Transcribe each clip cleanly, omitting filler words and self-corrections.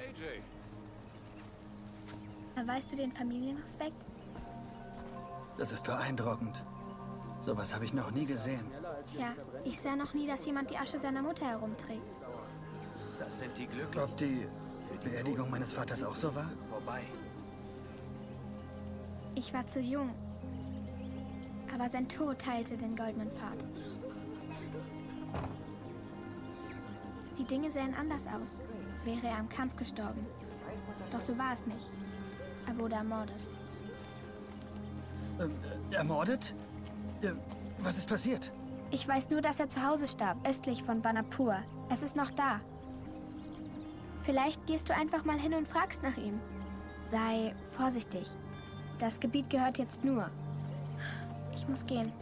AJ. Erweist du den Familienrespekt? Das ist beeindruckend. Sowas habe ich noch nie gesehen. Tja, ich sah noch nie, dass jemand die Asche seiner Mutter herumträgt. Das sind die Glücklichen. Ob die Beerdigung meines Vaters auch so war? Ist vorbei. Ich war zu jung. Aber sein Tod teilte den goldenen Pfad. Die Dinge sähen anders aus, wäre er im Kampf gestorben. Doch so war es nicht. Er wurde ermordet. Ermordet? Was ist passiert? Ich weiß nur, dass er zu Hause starb, östlich von Banapur. Es ist noch da. Vielleicht gehst du einfach mal hin und fragst nach ihm. Sei vorsichtig. Das Gebiet gehört jetzt nur. Ich muss gehen.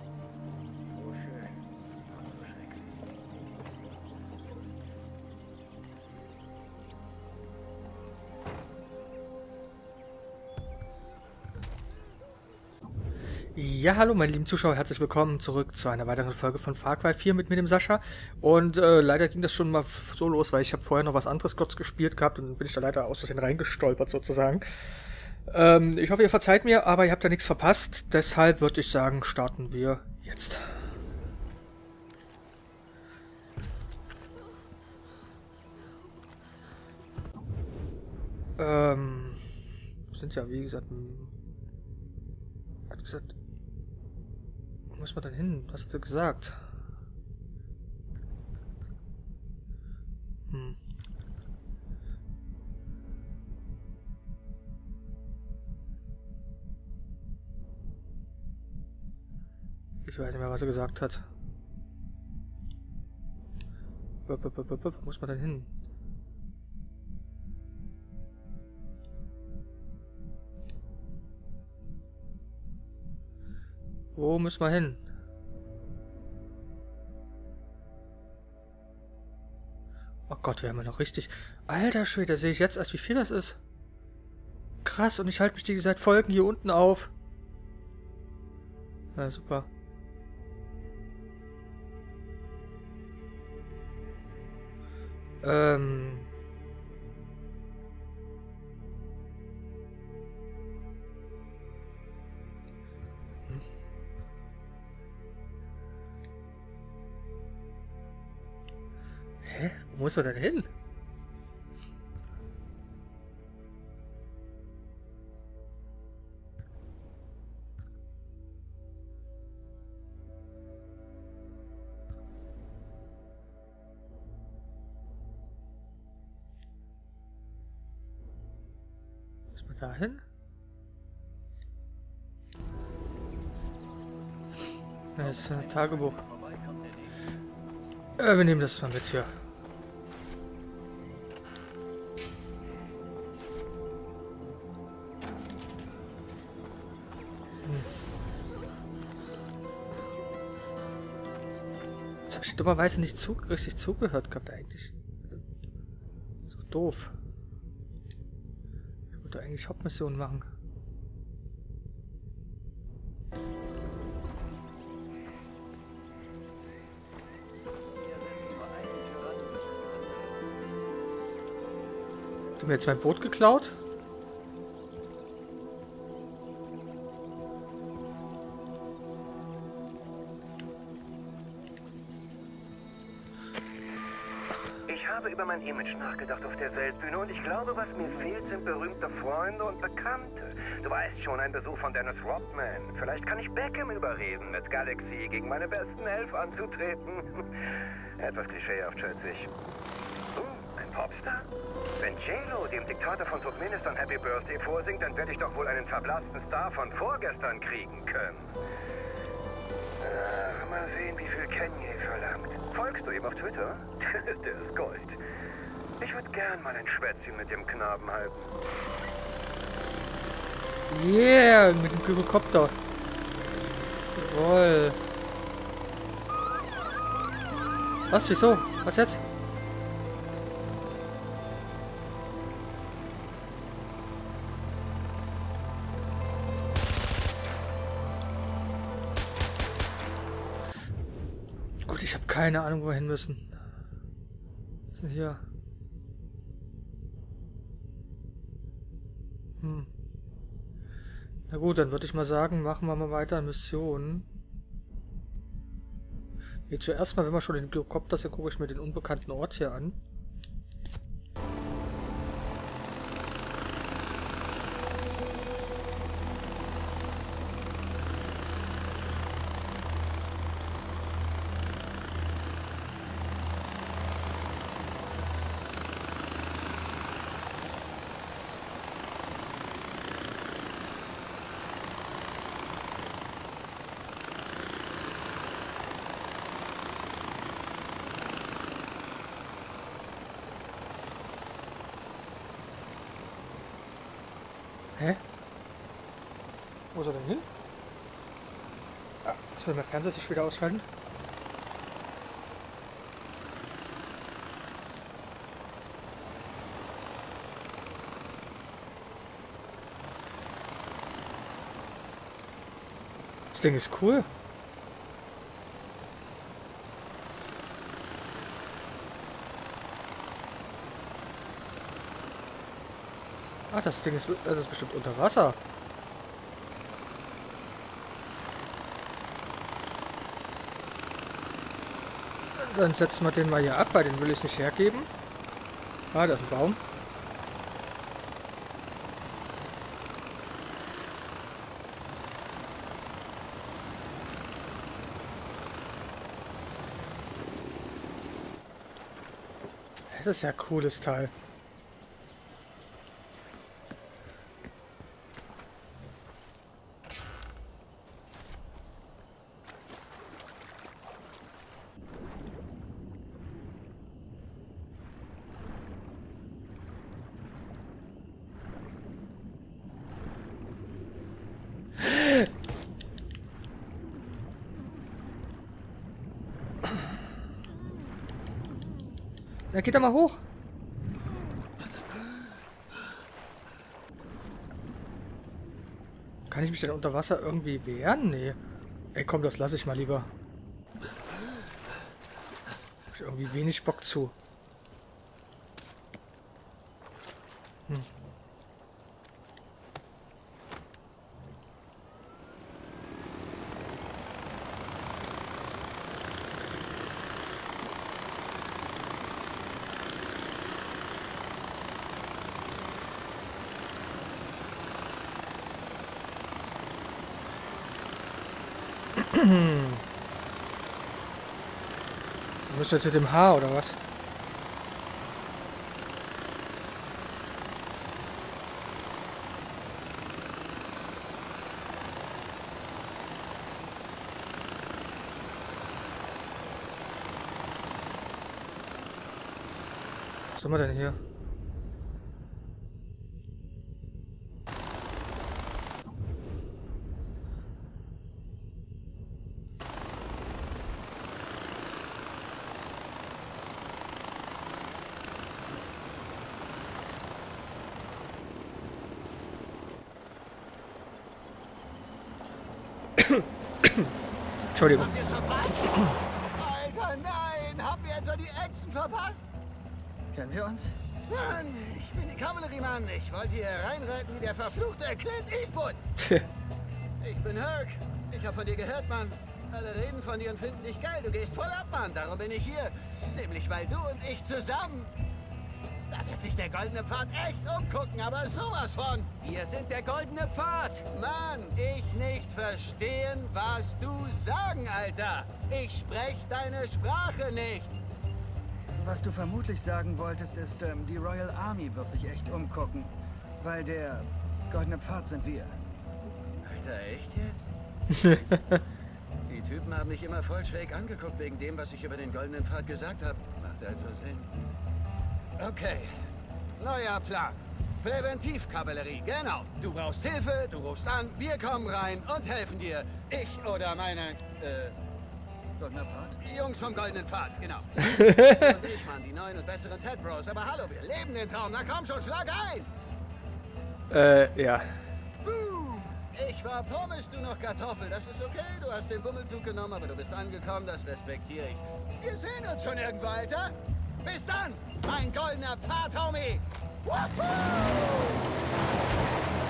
Ja, hallo meine lieben Zuschauer, herzlich willkommen zurück zu einer weiteren Folge von Far Cry 4 mit mir, dem Sascha. Und leider ging das schon mal so los, weil ich habe vorher noch was anderes kurz gespielt gehabt und dann bin ich da leider aus Versehen reingestolpert sozusagen. Ich hoffe, ihr verzeiht mir, aber ihr habt da nichts verpasst. Deshalb würde ich sagen, starten wir jetzt. Sind ja wie gesagt... Hat gesagt... Wo muss man denn hin? Was hat sie gesagt? Ich weiß nicht mehr, was er gesagt hat. Wo muss man denn hin? Wo müssen wir hin? Oh Gott, wir haben ja noch richtig... Alter Schwede, sehe ich jetzt erst, wie viel das ist. Krass, und ich halte mich die seit Folgen hier unten auf. Na super. Hä? Wo muss er denn hin? Muss man da hin? Das ist ein Tagebuch. Wir nehmen das mal mit hier. Jetzt habe ich dummerweise nicht richtig zugehört gehabt eigentlich. So doof. Ich wollte eigentlich Hauptmission machen. Hast du mir jetzt mein Boot geklaut? Ich habe über mein Image nachgedacht auf der Weltbühne und ich glaube, was mir fehlt, sind berühmte Freunde und Bekannte. Du weißt schon, ein Besuch von Dennis Rodman. Vielleicht kann ich Beckham überreden, mit Galaxy gegen meine besten 11 anzutreten. Etwas klischeehaft, schätze ich. Ein Popstar? Wenn J-Lo dem Diktator von Turkmenistan Happy Birthday vorsingt, dann werde ich doch wohl einen verblassten Star von vorgestern kriegen können. Mal sehen, wie viel Kanye verlangt. Folgst du ihm auf Twitter? Der ist Gold. Ich würde gern mal ein Schwätzchen mit dem Knaben halten. Yeah, mit dem Gyrokopter. Jawohl. Was, wieso? Was jetzt? Gut, ich habe keine Ahnung, wo wir hin müssen. Was ist denn hier? Na gut, dann würde ich mal sagen, machen wir mal weiter Missionen. Hier zuerst mal, wenn wir schon den Helikopter sind, gucke ich mir den unbekannten Ort hier an. Hä? Wo ist er denn hin? Ah, jetzt will mein Fernseher sich wieder ausschalten. Das Ding ist cool. Ah, das Ding ist bestimmt unter Wasser. Dann setzen wir den mal hier ab, weil den will ich nicht hergeben. Ah, da ist ein Baum. Das ist ja ein cooles Teil. Na, geht da mal hoch. Kann ich mich denn unter Wasser irgendwie wehren? Nee. Ey, komm, das lasse ich mal lieber. Hab ich irgendwie wenig Bock zu. Du musst jetzt mit dem Haar oder was? Was haben wir denn hier? Entschuldigung. Habt ihr's verpasst? Alter, nein! Habt ihr etwa die Action verpasst? Kennen wir uns? Mann, ich bin die Kavalleriemann. Ich wollte hier reinreiten wie der verfluchte Clint Eastwood. Ich bin Herc. Ich hab von dir gehört, Mann. Alle reden von dir und finden dich geil. Du gehst voll ab, Mann. Darum bin ich hier. Nämlich, weil du und ich zusammen... Da wird sich der Goldene Pfad echt umgucken, aber sowas von. Wir sind der Goldene Pfad. Mann, ich nicht verstehen, was du sagen, Alter. Ich sprech deine Sprache nicht. Was du vermutlich sagen wolltest, ist, die Royal Army wird sich echt umgucken. Weil der Goldene Pfad sind wir. Alter, echt jetzt? Die Typen haben mich immer voll schräg angeguckt wegen dem, was ich über den Goldenen Pfad gesagt habe. Macht also Sinn. Okay, neuer Plan. Präventivkavallerie, genau. Du brauchst Hilfe, du rufst an, wir kommen rein und helfen dir. Ich oder meine, Goldener Pfad? Jungs vom Goldenen Pfad, genau. Und ich waren die neuen und besseren Ted Bros. Aber hallo, wir leben den Traum. Na komm schon, schlag ein! Ja. Boom! Ich war Pommes, du noch Kartoffel. Das ist okay, du hast den Bummelzug genommen, aber du bist angekommen, das respektiere ich. Wir sehen uns schon irgendwo, Alter. Bis dann, mein Goldener Pfad, Homie! Woohoo!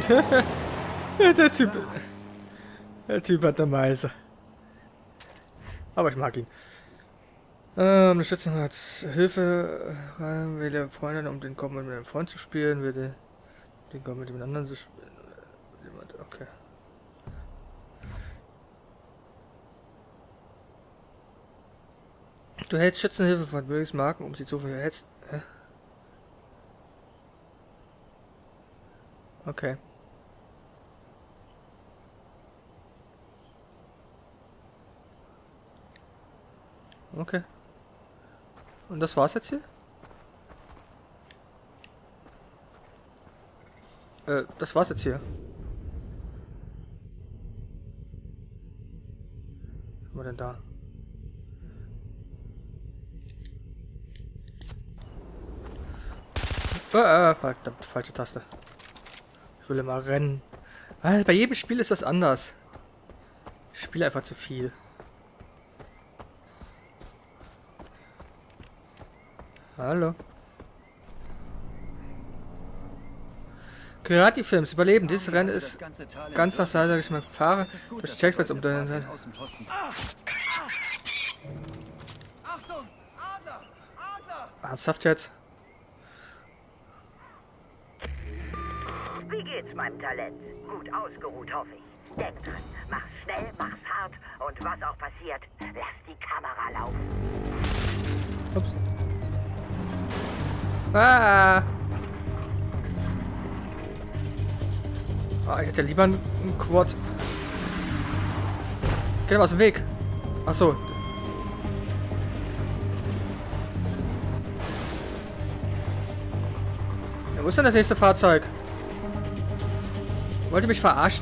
Der Typ hat eine Meise. Aber ich mag ihn. Unterstützung als Hilfe wähle Freundin, um den Kopf mit einem Freund zu spielen, wähle den Kopf mit dem anderen zu spielen. Okay. Du hältst Schützenhilfe von Willis Marken, um sie zu verhetzen. Okay. Okay. Und das war's jetzt hier? Das war's jetzt hier. Was haben wir denn da? Verdammt, falsche Taste. Ich will immer rennen. Bei jedem Spiel ist das anders. Ich spiele einfach zu viel. Hallo. Karate-Films überleben. Dieses Rennen ist ganz nach Seite, dass ich mal fahre durch Checkpoints um deine Seite. Achtung! Adler! Adler! Ernsthaft jetzt? Wie geht's meinem Talent? Gut ausgeruht, hoffe ich. Denk dran, mach's schnell, mach's hart und was auch passiert, lass die Kamera laufen. Ups. Ah! Ich hätte lieber einen Quad. Geh mal aus dem Weg. Achso. Ja, wo ist denn das nächste Fahrzeug? Wollt ihr mich verarschen?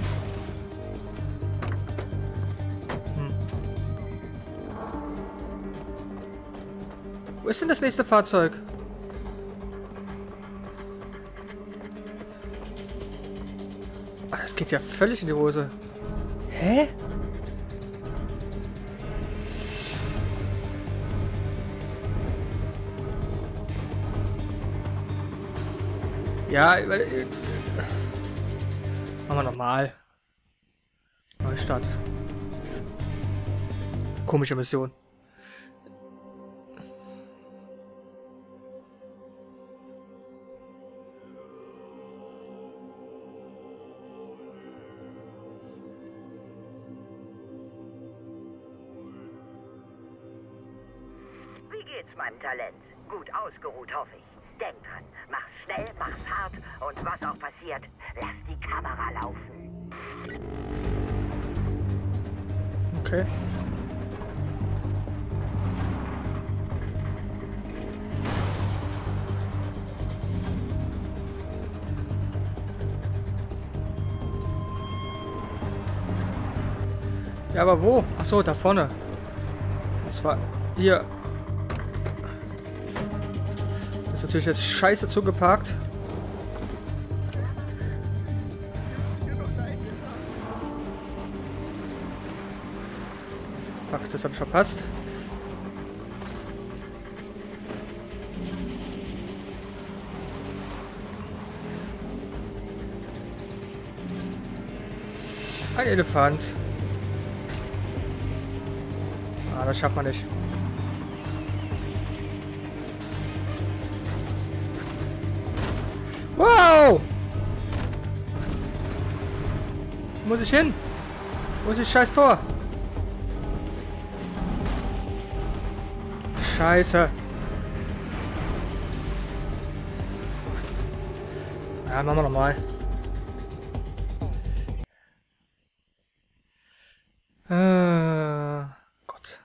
Wo ist denn das nächste Fahrzeug? Das geht ja völlig in die Hose. Hä? Ja, machen wir nochmal. Neustart. Komische Mission. Wie geht's meinem Talent? Gut ausgeruht, hoffe ich. Denk dran, mach's schnell, mach's hart und was auch passiert, lass die Kamera laufen. Okay. Ja, aber wo? Ach so, da vorne. Das war hier. Das ist natürlich jetzt scheiße zugeparkt. Ach, das habe ich verpasst. Ein Elefant. Ah, das schafft man nicht. Wow! Wo muss ich hin? Wo ist das scheiß Tor? Scheiße. Ja, machen wir nochmal. Gott.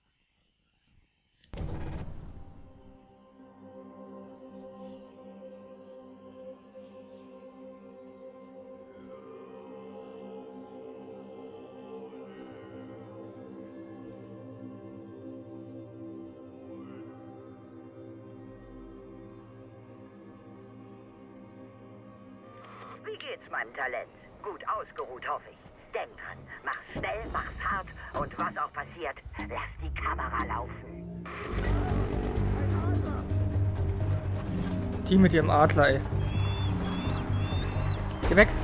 Wie geht's meinem Talent? Gut ausgeruht, hoffe ich. Denk dran, mach's schnell, mach's hart und was auch passiert, lass die Kamera laufen. Die mit ihrem Adler, ey. Geh weg.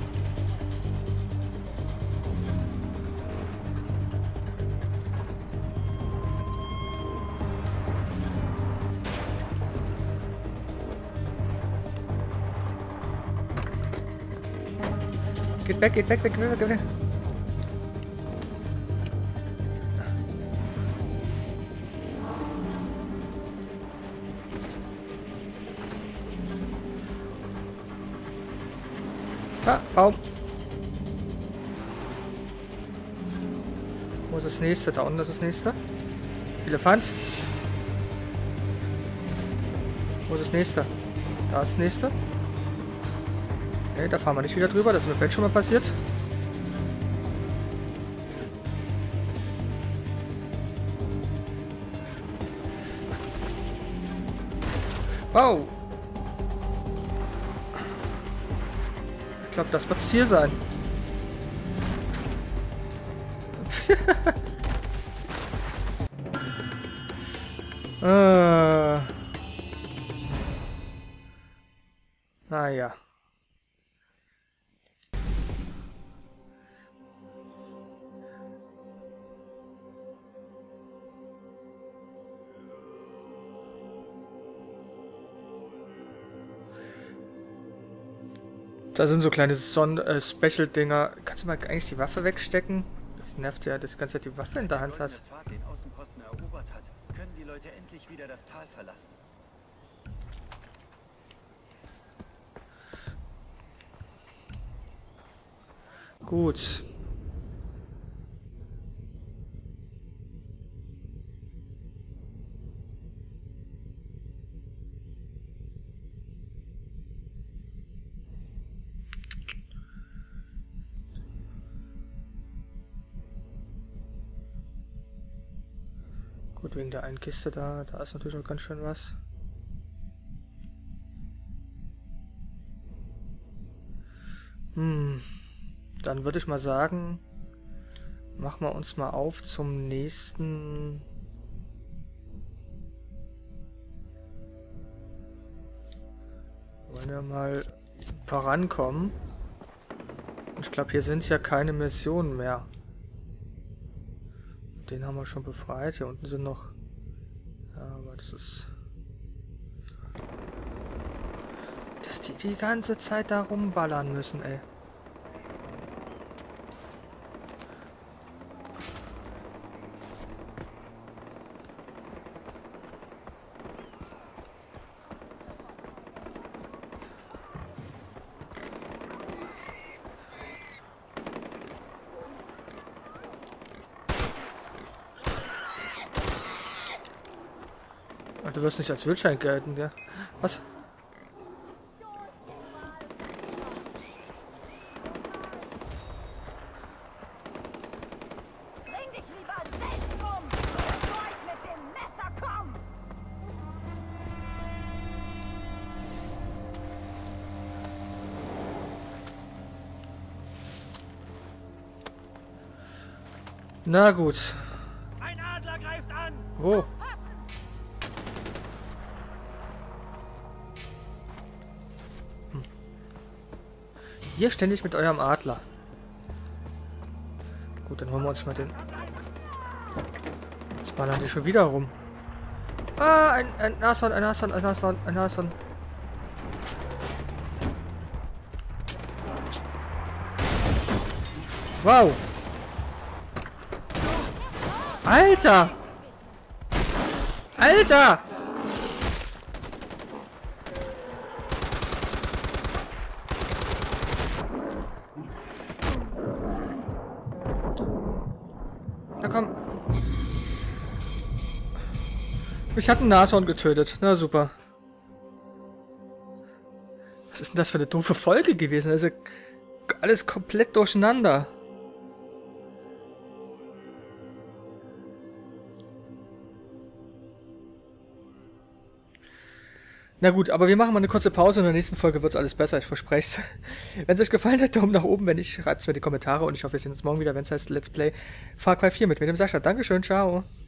Geht weg, geht weg, weg, weg, weg, weg. Ah, Baum. Wo ist das nächste? Da unten ist das nächste. Elefant. Wo ist das nächste? Da ist das nächste. Okay, da fahren wir nicht wieder drüber. Das ist mir vielleicht schon mal passiert. Wow. Ich glaube, das wird das Ziel sein. Naja. Da sind so kleine Special-Dinger. Kannst du mal eigentlich die Waffe wegstecken? Das nervt ja, dass du die ganze Zeit die Waffe in der Hand hast. Pfad den Außenposten erobert hat, können die Leute endlich wieder das Tal verlassen. Gut. Gut, wegen der einen Kiste da ist natürlich auch ganz schön was. Dann würde ich mal sagen, machen wir uns mal auf zum nächsten. Wollen wir mal vorankommen. Ich glaube, hier sind ja keine Missionen mehr. Den haben wir schon befreit. Hier unten sind noch... Ja, aber das ist... Dass die ganze Zeit da rumballern müssen, ey. Du wirst nicht als Wildschwein gelten, ja? Was? Bring dich lieber selbst um, bevor ich mit dem Messer komme! Na gut. Ein Adler greift an! Wo? Hier ständig mit eurem Adler. Gut, dann holen wir uns mal den. Jetzt ballern die schon wieder rum. Ah, ein Nashorn, ein Nashorn, ein Nashorn, ein Nashorn. Wow. Alter! Alter! Na komm. Mich hat ein Nashorn getötet. Na super. Was ist denn das für eine doofe Folge gewesen? Das ist ja alles komplett durcheinander. Na gut, aber wir machen mal eine kurze Pause und in der nächsten Folge wird es alles besser, ich verspreche es. Wenn es euch gefallen hat, Daumen nach oben, wenn nicht, schreibt es mir in die Kommentare und ich hoffe, wir sehen uns morgen wieder, wenn es heißt Let's Play Far Cry 4 mit dem Sascha. Dankeschön, ciao.